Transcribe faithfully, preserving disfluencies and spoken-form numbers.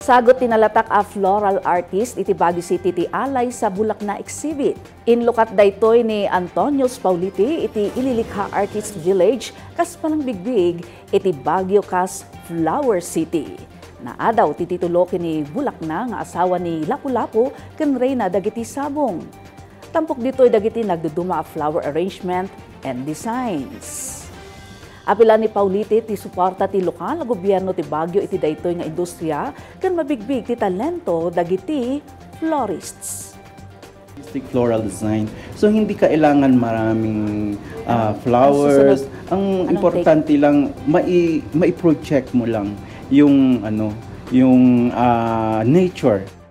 Sagot tinalatak a floral artist iti Baguio City ti alay sa bulak na exhibit. Inlukat daytoy ni Antonio Pauliti iti ililikha Artist Village kas palang bigbig iti Baguio kas Flower City. Naadaw ti titulo kini bulak na nga asawa ni Lapu-Lapu ken Reyna dagiti sabong. Tampok ditoy dagiti nagduduma a flower arrangement and designs. Apila ni Pauliti ti suporta ti lokal na gobyerno ti Baguio iti daytoy nga industriya ken mabigbig ti talento dagiti florists. Floral design. So hindi kailangan maraming uh, flowers. Ang importante lang mai mai-project mo lang yung ano, yung uh, nature.